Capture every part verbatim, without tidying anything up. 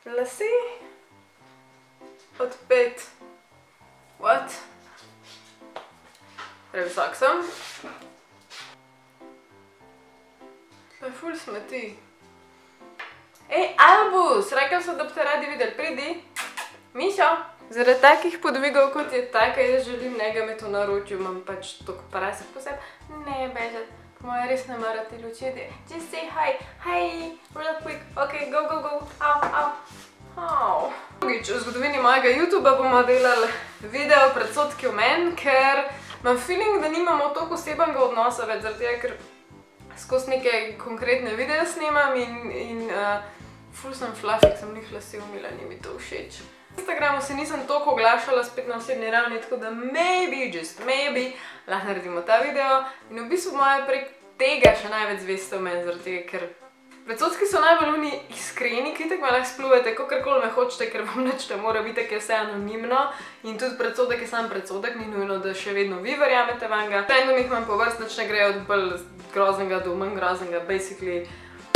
lase, odpet. What? Previsok sem. To je ful smeti. Ej, Albus, rekel so, da bi te radi videli, pridi. Mišo. Zaradi takih podvigov, kot je taka, jaz želim njega imeti v naročju, imam pač toliko parasek poseb. Ne, bežat, po moje res ne mara te luči. Just say hi, hi, real quick, ok, go, go, go, au, au, au. Drugič, v zgodovini mojega YouTubea bomo delali video predsodki o meni, ker imam feeling, da nimamo toliko osebenega odnosa več, zaradi tega, ker skozi neke konkretne videe snemam in ful sem fluffy, ker sem njih lase umila, ni mi to všeč. Na Instagramu se nisem toliko oglašala spet na osebni ravni, tako da maybe, just maybe, lahko naredimo ta video in v bistvu moje prek tega še največ zveste v meni, zaradi tega, ker predsodki so najbolj oni iskreni, ki tako me lahko spluvete, kakorkoli me hočete, ker vam nič ne mora biti, ker je vse anonimno in tudi predsodek je sam predsodek, ni nujno, da še vedno vi verjamete vanga. Trendom jih imam po vrst, nič ne gre od bolj groznega do manj groznega, basically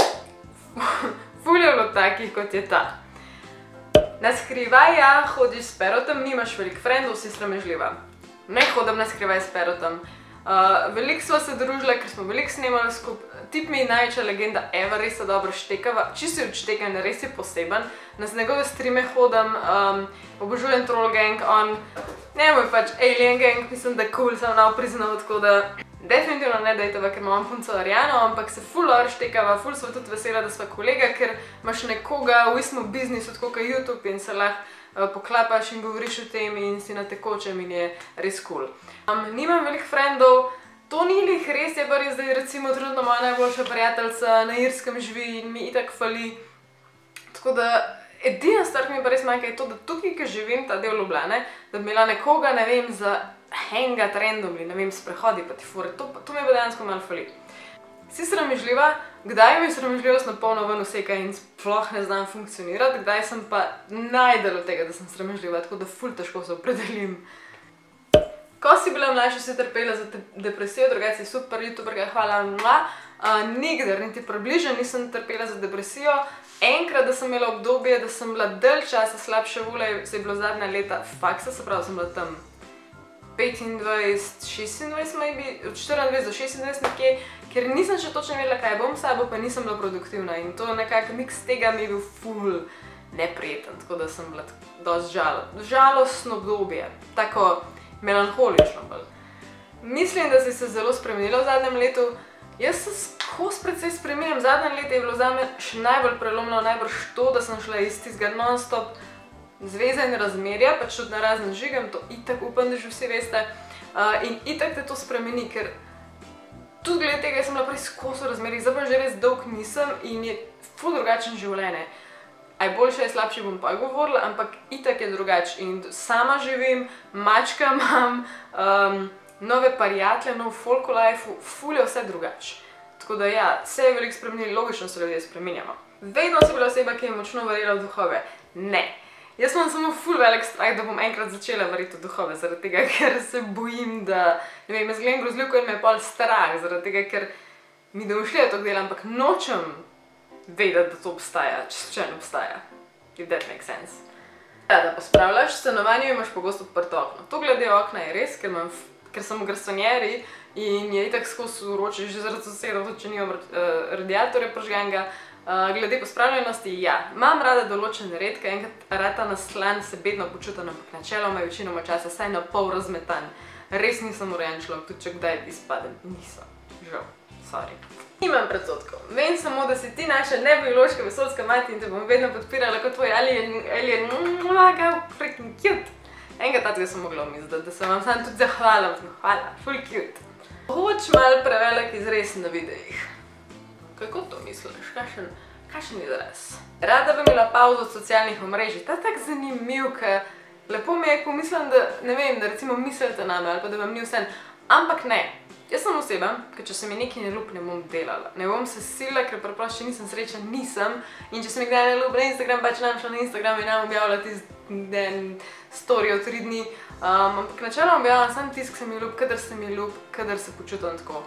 ful je bilo takih, kot je ta. Na skrivaj, ja, hodiš s perotem, nimaš veliko frendov, si sramežljiva. Ne hodim na skrivaj s perotem. Veliko sva se družila, ker smo veliko snemali skupaj. Tip mi je največja legenda ever, res se dobro štekava. Čisto je odštekan, res je poseben. Na njegove streame hodim, obožujem Troll Gang, on, ne moj pač Alien Gang, mislim, da cool sem nav priznal, tako da definitivno ne dejtava, ker imam punco Ariano, ampak se ful dobro štekava, ful sva tudi vesela, da sva kolega, ker imaš nekoga v istem biznisu, tako kot YouTube in se lahko poklapaš in govoriš o tem in si na tekočem in je res cool. Nimam veliko frendov, to ni lih res, je pa res, da je recimo trenutno moja najboljša prijateljica na Irskem živi in mi itak fali. Tako da edina stvar, ki mi pa res manjka, je to, da tukaj, ki živim, ta del Ljubljane, da bi imela nekoga, ne vem, za hangat randomly, ne vem, sprehodi pa ti fore, to mi pa dejansko malo fali. Si sramežljiva, kdaj mi sramežljivost na polno ven vseka in sploh ne znam funkcionirati, kdaj sem pa najdel od tega, da sem sramežljiva, tako da ful težko se opredelim. Ko si bila mlajša, si trpela za depresijo, drugače si super youtuberka, hvala mla, nikdar, niti približno nisem trpela za depresijo. Enkrat, da sem imela obdobje, da sem bila dalj časa slabše volje, se je bilo zadnja leta faksa, se pravi, sem bila tam petindvajset, šestindvajset, maybe, od štiriindvajset do šestindvajset nekje, ker nisem še točno vedela, kaj bom s sabo, pa nisem bila produktivna in to nekako miks tega mi je bil ful neprijeten, tako da sem bila dosti žalostno obdobje, tako melanholično bolj. Mislim, da si se zelo spremenila v zadnjem letu. Jaz se skozi precej spremenjam, zadnje leto je bilo zame še najbolj prelomno, najbolj to, da sem šla iz tistega non-stop zveze in razmerja, pač tudi na razen žigam, to itak upam, da že vsi veste. In itak te to spremeni, ker tudi glede tega sem bila prej skozi v razmerjih, zdaj pa že res dolg nisem in je ful drugačen življenje. Aj boljše, aj slabše bom pa govorila, ampak itak je drugač in sama živim, mačka imam, nove prijatelje, nov folk v lifeu, ful je vse drugač. Tako da ja, se je veliko spremenili, logično se ljudje spremenjamo. Vedno si bila oseba, ki je močno verjela v duhove. Ne. Jaz imam samo ful velik strah, da bom enkrat začela verjeti v duhove, zaradi tega, ker se bojim, da, ne vem, jaz gledam grozljivko in me je pol strah, zaradi tega, ker mi domišljajo to dela, ampak nočem vedeti, da to obstaja, če ne obstaja. If that makes sense. Da pospravljaš, v stanovanju imaš pogosto odprto okno. To glede okna je res, ker sem v garsonjeri in je itak skozi vroče, že zaradi sosedov, če nimam radiatorja pržganega. Glede pospravljenosti, ja, imam rada določene red, ker enkrat rata naslan se bedno počutim, ampak načeloma je večinoma časa saj na pol razmetan. Res nisem urejen človek, tudi če kdaj izpadem. Nisem. Žal. Sorry. Nimam predsodkov. Vem samo, da si ti naša nebiološka vesoljska mati in te bom vedno podpirala kot tvoj alien, mlaga, freaking cute. Enega tatega sem mogla omisliti, da se vam sam tudi zahvalam. Hvala, full cute. Hoč malo prevelik izres na videih. Kako to misliš? Kakšen izraz? Rada bi imela pauzo od socialnih omrežij. Ta tak zanimiv, ker lepo mi je, ko mislim, da, ne vem, da recimo mislite name ali pa da vam ni vse. Ampak ne. Jaz sem oseba, ker če se mi nekaj ne ljub, ne bom delala. Ne bom se sila, ker preprosto če nisem sreča, nisem. In če se mi kdaj ne ljub na Instagram, pač nam šla na Instagram in nam objavila tisti story od tri dni. Ampak načeloma objavljam samo tisk, ki se mi ljub, kadar se mi ljub, kadar se počutim tako.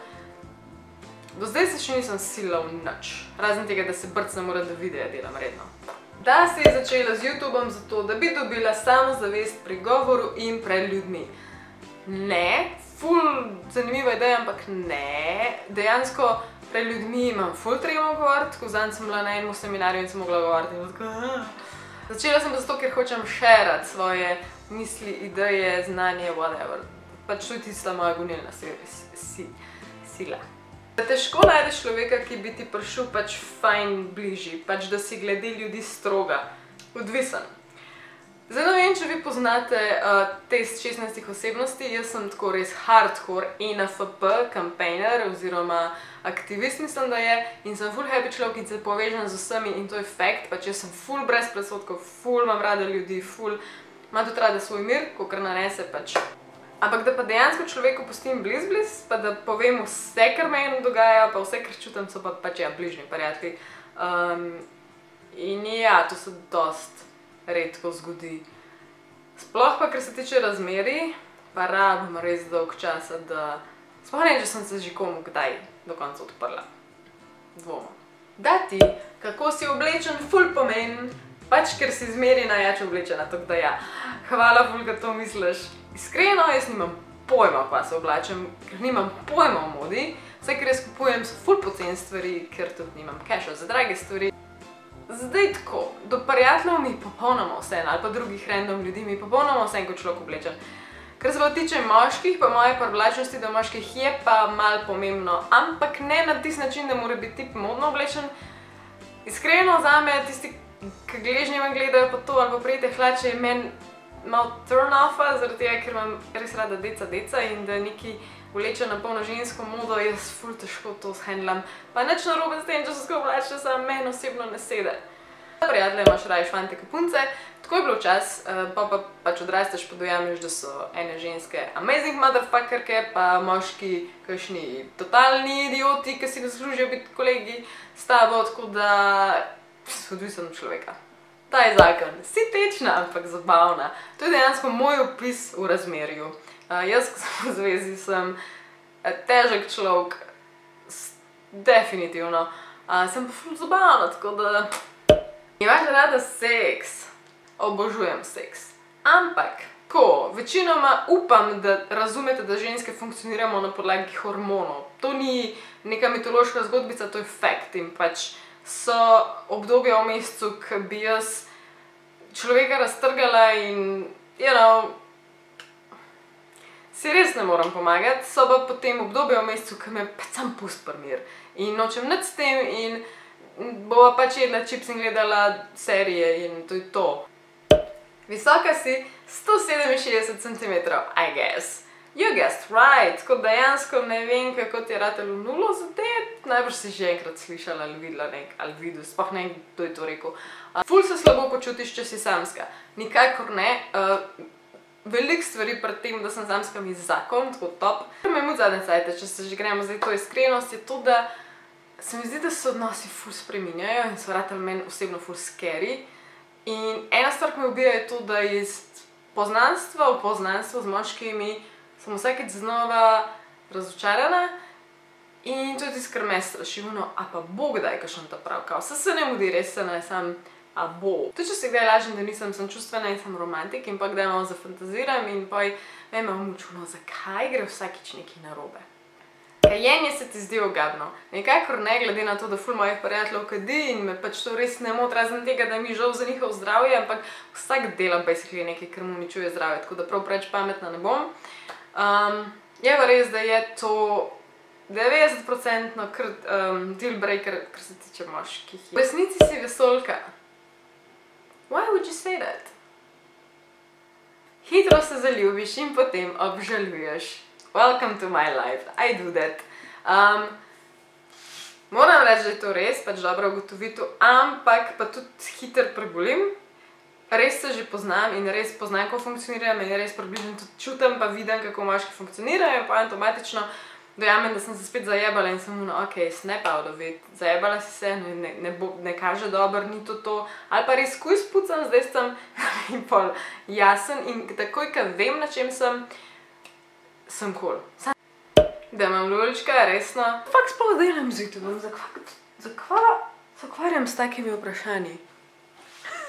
Do zdaj se še nisem sila v nič. Razen tega, da se brcnem mora, da videa delam redno. da si začela z YouTubom zato, da bi dobila samozavest pri govoru in pred ljudmi. Ne, ful zanimiva ideja, ampak ne. Dejansko pred ljudmi imam ful tremo govoriti, ko zanj sem bila na enem seminarju in sem mogla govoriti in tako. Začela sem zato, ker hočem šerati svoje misli, ideje, znanje, whatever. Pač to je tista moja gonilna sila. Težko najdeš človeka, ki bi ti prišel pač fajn bližji, pač da si glede ljudi stroga, odvisen. Zdaj ne vem, če vi poznate test šestnajstih osebnosti, jaz sem tako res hardcore E N F P campaigner oziroma aktivist mislim, da je, in sem ful happy človek in se povežem z vsemi in to je fact, pač jaz sem ful brez predsodkov, ful imam rada ljudi, ful imam tudi rada svoj mir, kakor nanese pač. Ampak da pa dejansko človeku pustim bliz bliz, pa da povem vse, kar meni dogaja, pa vse, kar čutim, so pa pač ja, bližnji prijatelji. In ja, to se dost redko zgodi. Sploh pa, kar se tiče razmerij, pa rabim res dolg časa, da sploh ne vem, če sem se že komu kdaj do konca odprla. Dvomim. Da ti, kako si oblečen, ful pomeni, pač ker si zmeri najjače oblečena, tako da ja. Hvala ful, da to misliš. Iskreno, jaz nimam pojma, pa se oblačem, ker nimam pojma o modi. Vse, ker jaz kupujem, so ful poceni stvari, ker tudi nimam casha za drage stvari. Zdaj tako, do prijateljev mi popolnoma vse, ali pa drugih random ljudi mi popolnoma vse, kot človek oblečen. Kar se pa tiče moških, pa moje privlačnosti do moških je pa malo pomembno, ampak ne na tisti način, da mora biti tip modno oblečen. Iskreno, zame, tisti, ki gležnji me gledajo pa to, ali pa prijete hlače, je meni malo turn-offa, zaradi tega, ker imam res rada deca deca in da neki vleče na polno žensko modo, jaz ful težko to shendlam. Pa nič narobe s tem, če so skupaj oblačne, samo meni osebno ne sede. Prijatelje imaš raje fante kot punce, tako je bilo včas, pa pa pač odrasteš pa dojameš, da so ene ženske amazing motherfuckerke, pa moški kakšni totalni idioti, ki si zaslužijo biti kolegi s tabo, tako da odvisen od človeka. Ta je zakon. Si tečna, ampak zabavna. To je dejansko moj opis v razmerju. Jaz, ko sem v zvezi, sem težek človek, definitivno. Sem pa ful zabavna, tako da... Imaš rada seks. Obožujem seks. Ampak, ko večinoma upam, da razumete, da ženske funkcioniramo na podlagi hormonov. To ni neka mitološka zgodbica, to je fact in pač so obdobja v mesecu, ki bi jaz človeka raztrgala in, you know, si res ne moram pomagati, so pa potem obdobja v mesecu, ki me pač sam pust pri mir. In nočem nič s tem in bova pač jedla čips in gledala serije in to je to. Visoka si sto sedeminšestdeset centimetrov, I guess. You guessed right, tako dejansko ne vem, kako ti je ratalo nulo zadet, najbrž si že enkrat slišala ali videla nek, ali videl, sploh ne, kdo je to rekel. Ful se slabo počutiš, če si samska. Nikakor ne. Veliko stvari pred tem, da sem samska, mi zakon, tako top. Kar me mud zadnje cajte, če se že gremo zdaj to iskrenost, je to, da se mi zdi, da se odnosi ful spreminjajo in so ratali meni osebno ful scary. In ena stvar, ki me ubija, je to, da iz poznanstva v poznanstvo z moškimi sem vsakeč znova razočarana in to je tisto, kar me straši, ono, a pa bo kdaj kakšen ta prav, kao, vse se ne mudi, res se ne, sam, a bo. Tudi če se kdaj lažem, da nisem, sem čustvena in sem romantik in pa kdaj malo zafantaziram in pa me imam mučuno, zakaj gre vsakič nekaj narobe. Kajenje se ti zdi ogabno. Nekakor ne, glede na to, da ful mojih prijateljev kadi in me pač to res ne moti, razen tega, da mi žal za njihov zdravje, ampak vsak dela basically nekaj, kar mu uničuje zdravje, tako da prav preveč pametna ne bom. Je pa res, da je to devetdeset procentno deal breaker, kar se tiče moških. V resnici si vesolka. Why would you say that? Hitro se zaljubiš in potem obžaluješ. Welcome to my life, I do that. Moram reči, da je to res, pač dobro ugotovitev, ampak pa tudi hiter prebolim. Res se že poznam in res poznam, kako funkcioniram in res približno tudi čutim pa vidim, kako moški funkcionirajo in pa automatično dojamem, da sem se spet zajebala in sem ono, ok, snap out of it, zajebala si se, ne kaže dobro, ni to to, ali pa res kuj spucam, zdaj sem pol jasen in takoj, ko vem, na čem sem, sem cool. Da imam lulčka, resno. Fak sploh delam z YouTubom, zakva se ukvarjam s takimi vprašanji?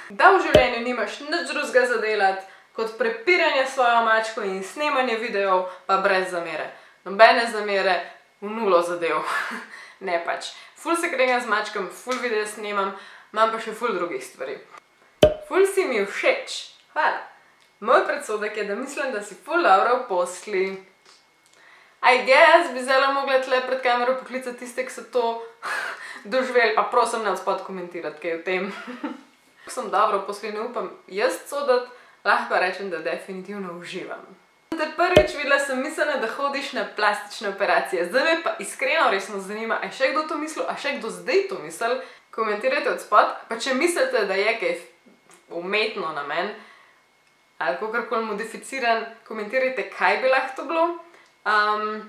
Da v življenju nimaš nič drugega za delati, kot prepiranje svojo mačko in snemanje videov, pa brez zamere. Nobene zamere, v nulo zadev. Ne pač. Ful se kregam z mačkam, ful video snemam, imam pa še ful drugih stvari. Ful si mi všeč. Hvala. Moj predsodek je, da mislim, da si ful dobro posli. I guess bi zelo mogla tle pred kamero poklicati tiste, ki so to doživeli, pa prosim ne odspod komentirati kaj o tem. Ko sem dobro posli, ne upam jaz sodati, lahko rečem, da definitivno uživam. Te prvič videla sem mislila, da hodiš na plastične operacije. Zdaj me pa iskreno resno zanima, a je še kdo to mislil, a še kdo zdaj to mislil? Komentirajte odspod, pa če mislite, da je kaj umetno namen, ali kakorkoli modificiran, komentirajte, kaj bi lahko to bilo. Um,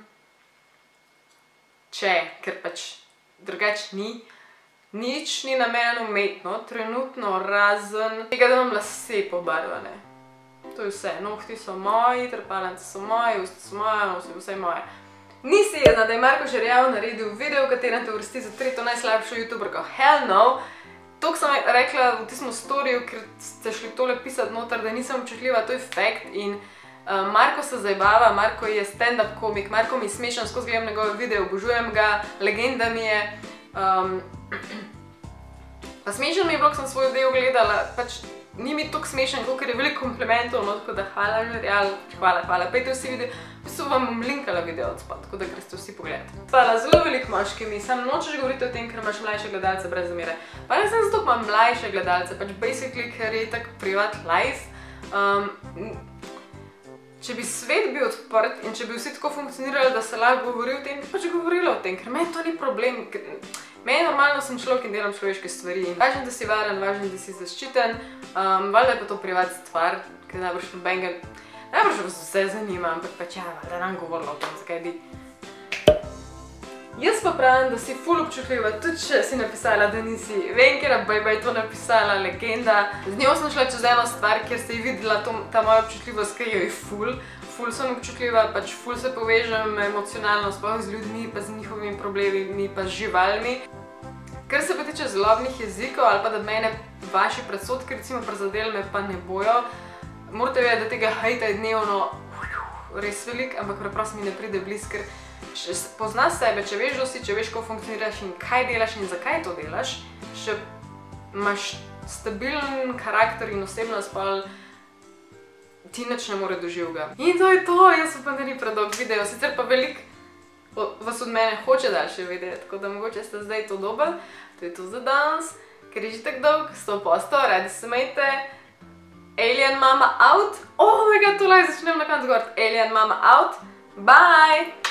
če, ker pač drugač ni, nič ni namen umetno, trenutno razen tega, da imam lase pobarvane. To je vse, nohti so moji, trepalnice so moji, usta so moja, nos je vse moje. Nisi jezna, da je Marko Žerjav naredil video, v katerem te uvrsti za tretjo najslabšo youtuberko. Hell no! To sem rekla v tistem storiju, ker ste šli tole pisati noter, da nisem občutljiva, to je fact in Marko se zajbava, Marko je stand-up komik, Marko mi je smešen, skozi gledam njegove videe, obožujem ga, legenda mi je. Pa smešen mi je bilo, ko sem svoj del gledala, pač ni mi toliko smešen, ker je veliko komplimentov, no tako da hvala Žerjav, hvala, hvala, pejte vsi video, v bistvu vam bom linkala video odspod, tako da greste vsi pogledati. Hvala, zelo veliko moški mi, sam nočeš govoriti o tem, ker imaš mlajše gledalce brez zamere. Pa ne sem zato, imam mlajše gledalce, pač basically, ker je tak privat life. Če bi svet bil odprt in če bi vsi tako funkcionirali, da se lahko govori o tem, bi pač govorila o tem, ker meni to ni problem. Meni normalno sem človek in delam človeške stvari. Važno, da si varen, važno, da si zaščiten. Valjda je pa to privat stvar, ker najbrž nobenega, najbrž vas vse zanima, ampak pač ja, valjda nam govorila o tem, zakaj bi. Jaz pa pravim, da si ful občutljiva, tudi če si napisala, da nisi. Vem, ker je to napisala legenda. Z njo sem šla čez eno stvar, kjer se je videla ta moja občutljivost, ker jo je ful. Ful sem občutljiva, pač ful se povežem emocionalno, sploh z ljudmi, pa z njihovimi problemi, pa z živalmi. Kar se pa tiče zlobnih jezikov, ali pa da mene vaši predsodki recimo prizadeli, me pa ne bojo. Morate vedeti, da tega hejta je dnevno res velik, ampak preprosto mi ne pride bliz, ker poznaš sebe, če veš, kdo si, če veš, kako funkcioniraš in kaj delaš in zakaj to delaš, še imaš stabilen karakter in osebnost, pa ti nič ne more doživega. In to je to, jaz upam, da ni predolg video, sicer pa veliko vas od mene hoče daljše videti, tako da mogoče ste zdaj to dobili. To je to za danes, ker je že tak dolg, sto posto, radi se imejte. Alien Mama out. Oh my god, to lahko začnem na koncu govoriti. Alien Mama out. Bye!